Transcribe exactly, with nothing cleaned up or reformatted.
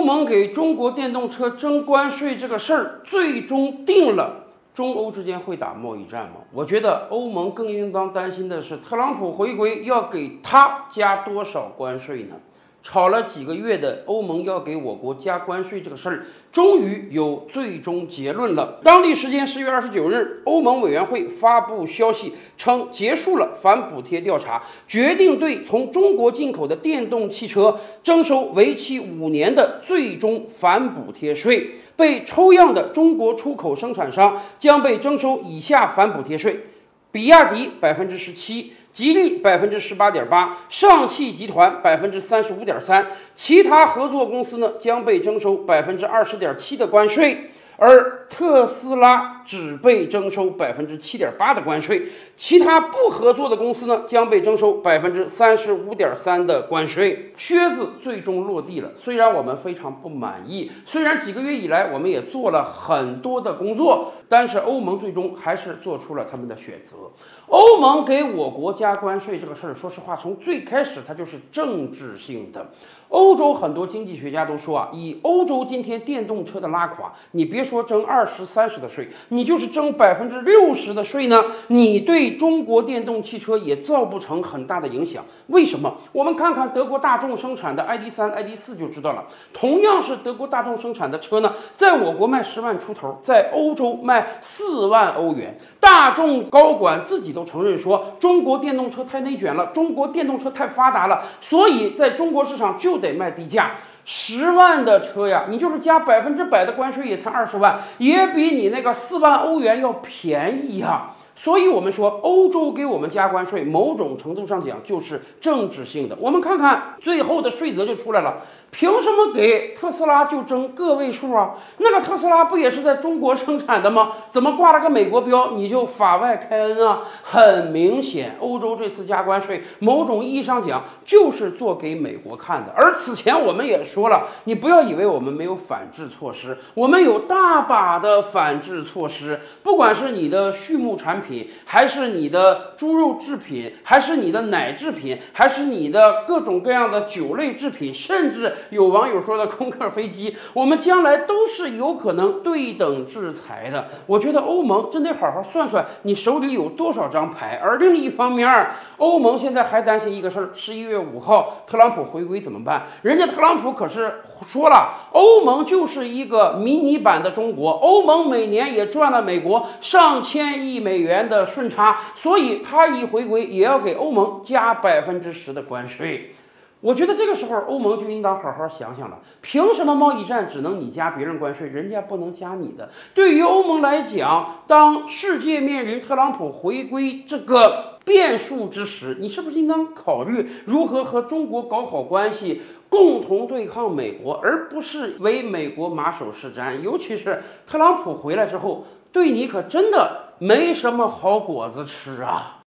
欧盟给中国电动车征关税这个事儿最终定了，中欧之间会打贸易战吗？我觉得欧盟更应当担心的是，特朗普回归要给他加多少关税呢？吵了几个月的欧盟要给我国加关税这个事儿，终于有最终结论了。当地时间十月二十九日，欧盟委员会发布消息称，结束了反补贴调查，决定对从中国进口的电动汽车征收为期五年的最终反补贴税。被抽样的中国出口生产商将被征收以下反补贴税：比亚迪百分之十七。吉利百分之十八点八，上汽集团百分之三十五点三，其他合作公司呢将被征收百分之二十点七的关税，而特斯拉只被征收百分之七点八的关税，其他不合作的公司呢将被征收百分之三十五点三的关税。靴子最终落地了，虽然我们非常不满意，虽然几个月以来我们也做了很多的工作，但是欧盟最终还是做出了他们的选择。欧盟给我国加关税这个事儿，说实话，从最开始它就是政治性的。欧洲很多经济学家都说啊，以欧洲今天电动车的拉垮，你别说征二十、三十的税，你就是征百分之六十的税呢，你对中国电动汽车也造不成很大的影响。为什么？我们看看德国大众生产的 I D 三、I D 四就知道了。同样是德国大众生产的车呢，在我国卖十万出头，在欧洲卖四万欧元。大众高管自己都承认说，中国电动车太内卷了，中国电动车太发达了，所以在中国市场就得卖低价。十万的车呀，你就是加百分之百的关税也才二十万，也比你那个四万欧元要便宜呀。所以我们说，欧洲给我们加关税，某种程度上讲就是政治性的。我们看看最后的税则就出来了，凭什么给特斯拉就征个位数啊？那个特斯拉不也是在中国生产的吗？怎么挂了个美国标你就法外开恩啊？很明显，欧洲这次加关税，某种意义上讲就是做给美国看的。而此前我们也说了，你不要以为我们没有反制措施，我们有大把的反制措施，不管是你的畜牧产品，还是你的猪肉制品，还是你的奶制品，还是你的各种各样的酒类制品，甚至有网友说的空客飞机，我们将来都是有可能对等制裁的。我觉得欧盟真得好好算算你手里有多少张牌。而另一方面，欧盟现在还担心一个事儿，十一月五号特朗普回归怎么办？人家特朗普可是说了，欧盟就是一个迷你版的中国，欧盟每年也赚了美国上千亿美元的顺差，所以他一回归也要给欧盟加百分之十的关税。我觉得这个时候欧盟就应当好好想想了，凭什么贸易战只能你加别人关税，人家不能加你的？对于欧盟来讲，当世界面临特朗普回归这个变数之时，你是不是应当考虑如何和中国搞好关系，共同对抗美国，而不是为美国马首是瞻？尤其是特朗普回来之后，对你可真的没什么好果子吃啊！